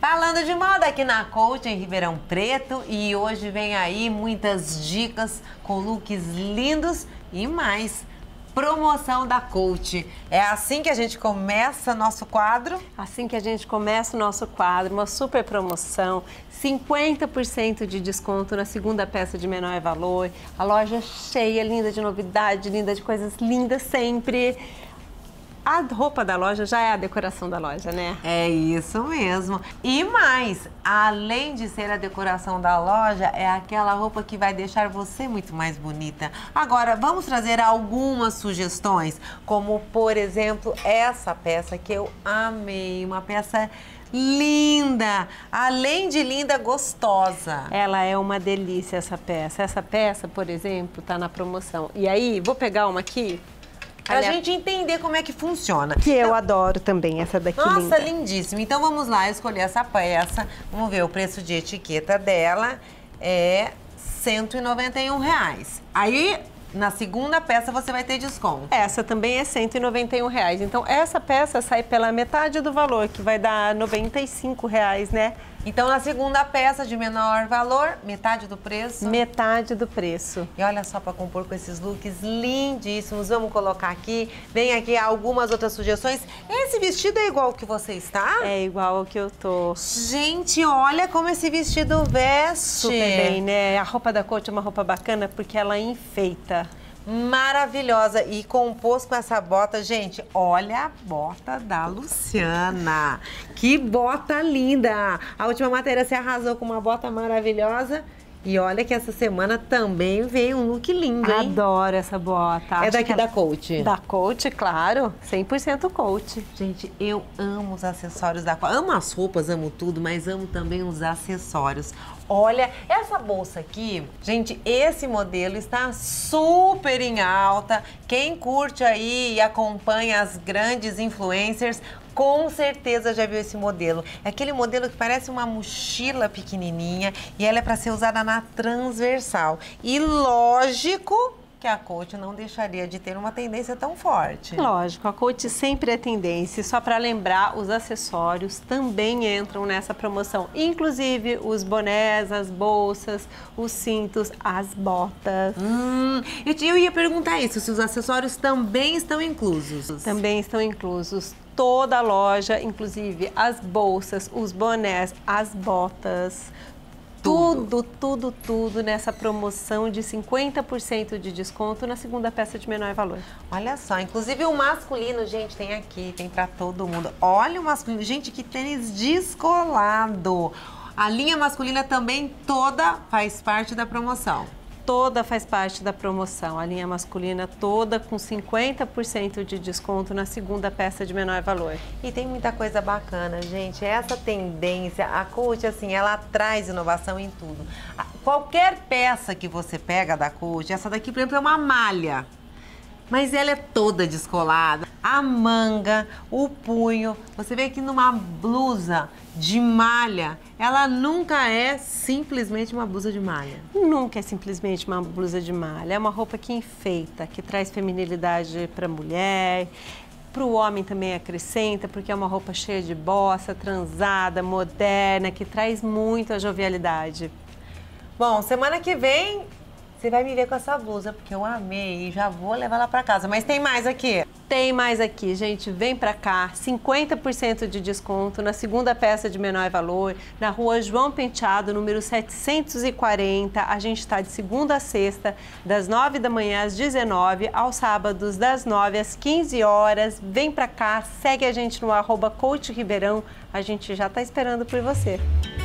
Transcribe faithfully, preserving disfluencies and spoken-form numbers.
Falando de moda aqui na Coach em Ribeirão Preto, e hoje vem aí muitas dicas com looks lindos e mais. Promoção da Coach. É assim que a gente começa nosso quadro? Assim que a gente começa o nosso quadro, uma super promoção, cinquenta por cento de desconto na segunda peça de menor valor, a loja cheia, linda de novidade, linda de coisas lindas sempre. A roupa da loja já é a decoração da loja, né? É isso mesmo. E mais, além de ser a decoração da loja, é aquela roupa que vai deixar você muito mais bonita. Agora, vamos trazer algumas sugestões, como, por exemplo, essa peça que eu amei. Uma peça linda, além de linda, gostosa. Ela é uma delícia, essa peça. Essa peça, por exemplo, tá na promoção. E aí, vou pegar uma aqui. Pra Aliás, gente entender como é que funciona. Que eu adoro também, essa daqui. Nossa, linda. lindíssima. Então vamos lá, escolher essa peça. Vamos ver o preço de etiqueta dela. É cento e noventa e um reais. Aí, na segunda peça, você vai ter desconto. Essa também é cento e noventa e um reais. Então, essa peça sai pela metade do valor, que vai dar noventa e cinco reais, né? Então, na segunda peça de menor valor, metade do preço? Metade do preço. E olha só, para compor com esses looks lindíssimos, vamos colocar aqui. Vem aqui algumas outras sugestões. Esse vestido é igual ao que você está? É igual ao que eu tô. Gente, olha como esse vestido veste. Super bem, né? A roupa da Coach é uma roupa bacana porque ela enfeita. Maravilhosa e compôs com essa bota, gente, olha a bota da Luciana, que bota linda, a última matéria você arrasou com uma bota maravilhosa e olha que essa semana também veio um look lindo, hein? Adoro essa bota. É daqui da Coach? Da Coach, claro, cem por cento Coach. Gente, eu amo os acessórios da Coach, amo as roupas, amo tudo, mas amo também os acessórios. Olha, essa bolsa aqui, gente, esse modelo está super em alta. Quem curte aí e acompanha as grandes influencers, com certeza já viu esse modelo. É aquele modelo que parece uma mochila pequenininha e ela é para ser usada na transversal. E lógico que a Coach não deixaria de ter uma tendência tão forte. Lógico, a Coach sempre é tendência. Só para lembrar, os acessórios também entram nessa promoção. Inclusive os bonés, as bolsas, os cintos, as botas. Hum, eu, eu ia perguntar isso, se os acessórios também estão inclusos. Também estão inclusos. Toda a loja, inclusive as bolsas, os bonés, as botas. Tudo, tudo, tudo nessa promoção de cinquenta por cento de desconto na segunda peça de menor valor. Olha só, inclusive o masculino, gente, tem aqui, tem pra todo mundo. Olha o masculino, gente, que tênis descolado. A linha masculina também toda faz parte da promoção. Toda faz parte da promoção, a linha masculina toda com cinquenta por cento de desconto na segunda peça de menor valor. E tem muita coisa bacana, gente. Essa tendência, a Coach, assim, ela traz inovação em tudo. Qualquer peça que você pega da Coach, essa daqui, por exemplo, é uma malha. Mas ela é toda descolada. A manga, o punho, você vê que numa blusa de malha, ela nunca é simplesmente uma blusa de malha. Nunca é simplesmente uma blusa de malha. É uma roupa que enfeita, que traz feminilidade para a mulher. Para o homem também acrescenta, porque é uma roupa cheia de bossa, transada, moderna, que traz muito a jovialidade. Bom, semana que vem você vai me ver com essa blusa, porque eu amei e já vou levar ela para casa. Mas tem mais aqui? Tem mais aqui, gente. Vem pra cá. cinquenta por cento de desconto na segunda peça de menor valor, na rua João Penteado, número setecentos e quarenta. A gente está de segunda a sexta, das nove da manhã às dezenove, aos sábados das nove às quinze horas. Vem pra cá, segue a gente no arroba Coach Ribeirão. A gente já tá esperando por você.